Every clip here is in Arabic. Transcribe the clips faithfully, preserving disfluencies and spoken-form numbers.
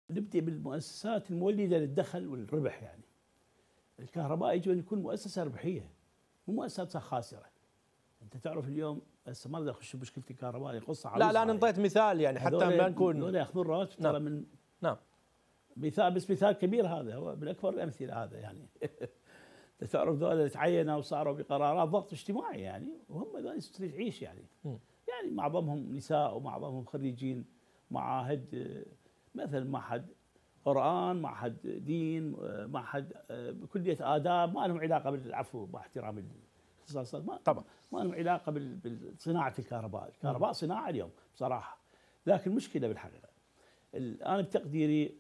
نبدأ بالمؤسسات المولدة للدخل والربح. يعني الكهرباء يجب أن يكون مؤسسة ربحية، مو مؤسسة خاسرة. أنت تعرف اليوم هسه ما بدي أخش بمشكلة الكهرباء، قصة لا لا أنا انطيت مثال يعني حتى ما نكون هذول ياخذون رواتب نعم. ترى من نعم مثال، بس مثال كبير، هذا هو من أكبر الأمثلة هذا. يعني أنت تعرف ذولا تعينوا وصاروا بقرارات ضغط اجتماعي يعني، وهم ذولا تعيش يعني م. يعني معظمهم نساء ومعظمهم خريجين معاهد، مثلا معهد قرآن، معهد دين، معهد كلية آداب، ما لهم علاقة بالعفو مع احترام الاختصاصات، ما طبعا ما لهم علاقة بصناعة الكهرباء. الكهرباء صناعة اليوم بصراحة، لكن مشكلة بالحقيقة. الآن بتقديري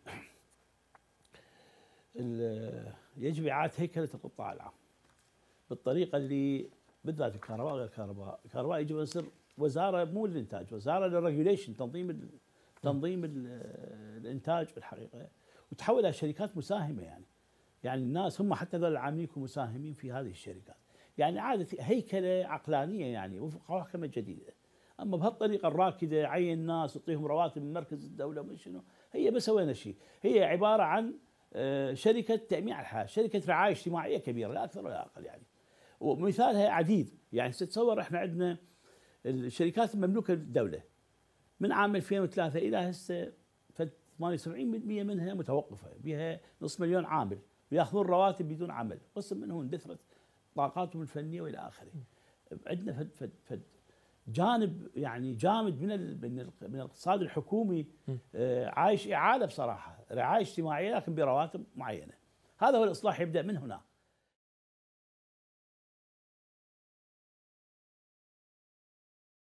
يجب إعادة هيكلة القطاع العام بالطريقة اللي بالذات الكهرباء غير الكهرباء. الكهرباء يجب أن يصير وزارة مو للإنتاج، وزارة للريجوليشن، تنظيم تنظيم الإنتاج بالحقيقة، وتحول إلى شركات مساهمة. يعني يعني الناس هم حتى ذول العاملين يكونوا مساهمين في هذه الشركات. يعني عادة هيكلة عقلانية يعني وفق محكمة جديدة. أما بهالطريقة الراكدة عين ناس وتعطيهم رواتب من مركز الدولة ومن شنو، هي ما سوينا شيء. هي عبارة عن شركة تأمين على الحياة، شركة رعاية اجتماعية كبيرة لا أكثر ولا أقل يعني. ومثالها عديد. يعني تتصور احنا عندنا الشركات المملوكة للدولة من عام ألفين وثلاثة إلى هسه ثمانية وسبعين بالمئة منها متوقفة، بها نصف مليون عامل وياخذون رواتب بدون عمل، قسم منهم اندثرت طاقاتهم الفنية والى اخره. عندنا فد فد فد جانب يعني جامد من من الاقتصاد الحكومي آه عايش إعادة بصراحة، رعاية اجتماعية لكن برواتب معينة. هذا هو الإصلاح، يبدأ من هنا.